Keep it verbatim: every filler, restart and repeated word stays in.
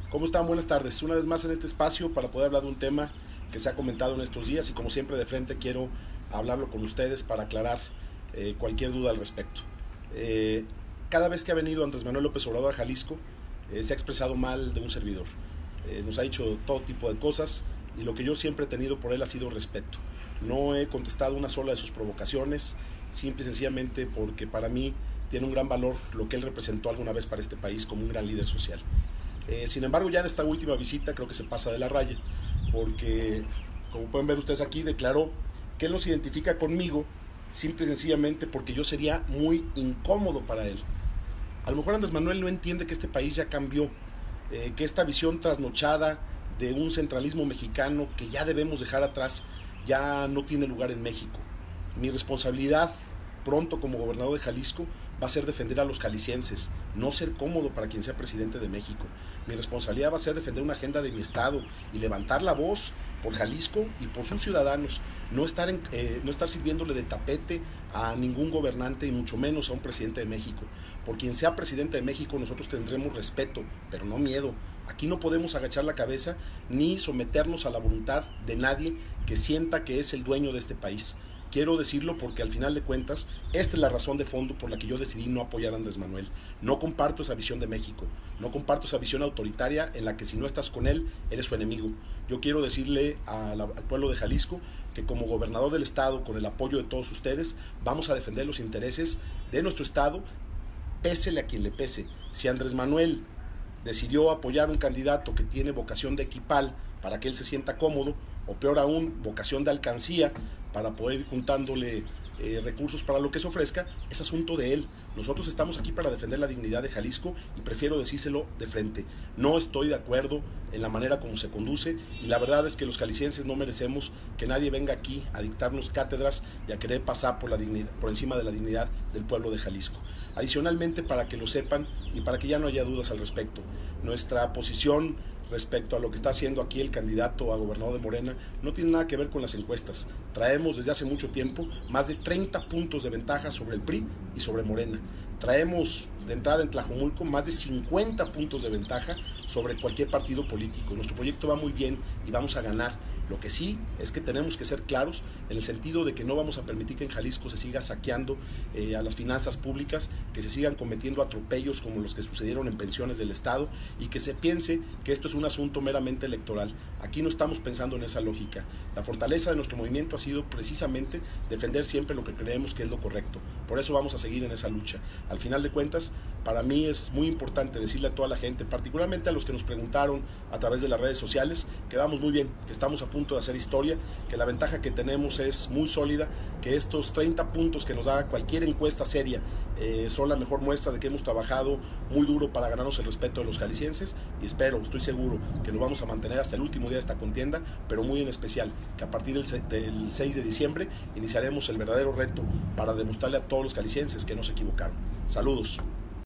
¿Cómo están? Buenas tardes. Una vez más en este espacio para poder hablar de un tema que se ha comentado en estos días y como siempre de frente quiero hablarlo con ustedes para aclarar eh, cualquier duda al respecto. Eh, cada vez que ha venido Andrés Manuel López Obrador a Jalisco eh, se ha expresado mal de un servidor. Eh, nos ha dicho todo tipo de cosas y lo que yo siempre he tenido por él ha sido respeto. No he contestado una sola de sus provocaciones, simple y sencillamente porque para mí tiene un gran valor lo que él representó alguna vez para este país como un gran líder social. Eh, sin embargo, ya en esta última visita creo que se pasa de la raya, porque, como pueden ver ustedes aquí, declaró que él no se identifica conmigo simple y sencillamente porque yo sería muy incómodo para él. A lo mejor Andrés Manuel no entiende que este país ya cambió, eh, que esta visión trasnochada de un centralismo mexicano que ya debemos dejar atrás ya no tiene lugar en México. Mi responsabilidad pronto como gobernador de Jalisco va a ser defender a los jaliscienses, no ser cómodo para quien sea presidente de México. Mi responsabilidad va a ser defender una agenda de mi estado y levantar la voz por Jalisco y por sus ciudadanos, no estar, en, eh, no estar sirviéndole de tapete a ningún gobernante y mucho menos a un presidente de México. Por quien sea presidente de México nosotros tendremos respeto, pero no miedo. Aquí no podemos agachar la cabeza ni someternos a la voluntad de nadie que sienta que es el dueño de este país. Quiero decirlo porque al final de cuentas, esta es la razón de fondo por la que yo decidí no apoyar a Andrés Manuel. No comparto esa visión de México, no comparto esa visión autoritaria en la que si no estás con él, eres su enemigo. Yo quiero decirle a la, al pueblo de Jalisco que como gobernador del estado, con el apoyo de todos ustedes, vamos a defender los intereses de nuestro estado, pésele a quien le pese. Si Andrés Manuel decidió apoyar un candidato que tiene vocación de equipal para que él se sienta cómodo, o peor aún, vocación de alcancía para poder ir juntándole eh, recursos para lo que se ofrezca, es asunto de él. Nosotros estamos aquí para defender la dignidad de Jalisco y prefiero decírselo de frente. No estoy de acuerdo en la manera como se conduce y la verdad es que los jaliscienses no merecemos que nadie venga aquí a dictarnos cátedras y a querer pasar por, la dignidad, por encima de la dignidad del pueblo de Jalisco. Adicionalmente, para que lo sepan y para que ya no haya dudas al respecto, nuestra posición respecto a lo que está haciendo aquí el candidato a gobernador de Morena no tiene nada que ver con las encuestas. Traemos desde hace mucho tiempo más de treinta puntos de ventaja sobre el P R I y sobre Morena. Traemos de entrada en Tlajomulco más de cincuenta puntos de ventaja sobre cualquier partido político. Nuestro proyecto va muy bien y vamos a ganar. Lo que sí es que tenemos que ser claros en el sentido de que no vamos a permitir que en Jalisco se siga saqueando eh, a las finanzas públicas, que se sigan cometiendo atropellos como los que sucedieron en pensiones del Estado y que se piense que esto es un asunto meramente electoral. Aquí no estamos pensando en esa lógica. La fortaleza de nuestro movimiento ha sido precisamente defender siempre lo que creemos que es lo correcto. Por eso vamos a seguir en esa lucha. Al final de cuentas, para mí es muy importante decirle a toda la gente, particularmente a los que nos preguntaron a través de las redes sociales, que vamos muy bien, que estamos a punto de hacer historia, que la ventaja que tenemos es muy sólida, que estos treinta puntos que nos da cualquier encuesta seria eh, son la mejor muestra de que hemos trabajado muy duro para ganarnos el respeto de los jaliscienses y espero, estoy seguro que lo vamos a mantener hasta el último día de esta contienda, pero muy en especial que a partir del, del seis de diciembre iniciaremos el verdadero reto para demostrarle a todos los jaliscienses que no se equivocaron. Saludos.